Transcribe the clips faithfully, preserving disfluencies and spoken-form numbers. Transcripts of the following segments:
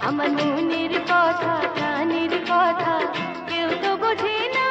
আমার মনের কথা প্রাণের কথা কেউ তো বোঝে না।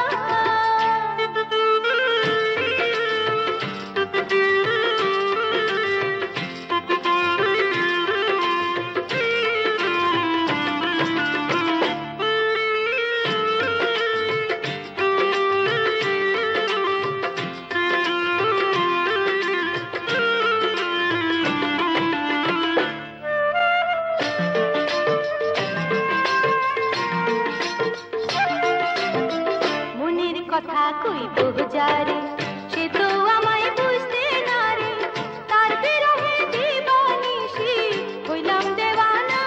কথা কইব যারে সে তো আমায় বুঝতে না রে, তার বিরহে দিবানিশি হইলাম দেওয়ানা।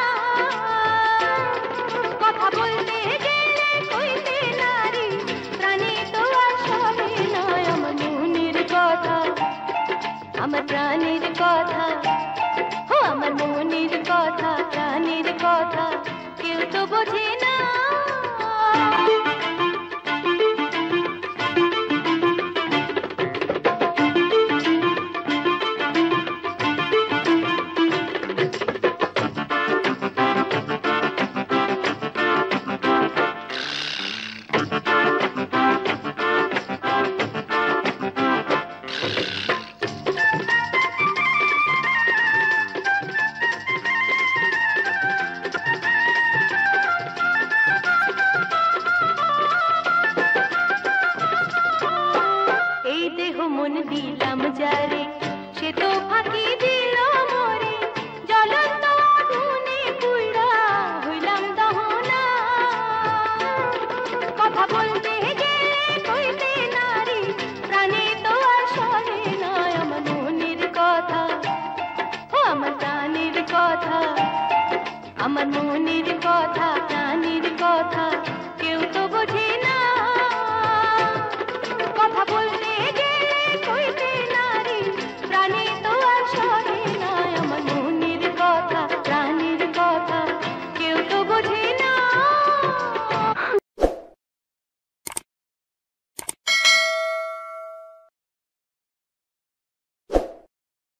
কথা বলতে গেলে কইতে নারী প্রাণে তো আর সহে না। আমার মনের কথা আমার প্রাণের কথা, ও আমার মনের কথা প্রাণের কথা কেউ তো বোঝে না। মন দিলাম যারে সে তো ফাঁকি দিল মরে, জ্বলন্ত আগুনে পুড়া হইলাম দহনা। কথা বলতে গেলে কইতে নারী প্রাণে তো আর সহে না। আমার মনের কথা ও আমার প্রাণের কথা, আমার মনের কথা প্রাণের কথা